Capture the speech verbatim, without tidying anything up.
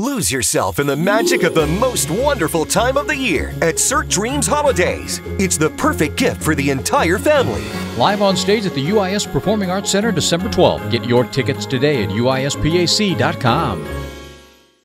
Lose yourself in the magic of the most wonderful time of the year at Cirque Dreams Holidaze. It's the perfect gift for the entire family. Live on stage at the U I S Performing Arts Center December twelfth. Get your tickets today at U I S P A C dot com.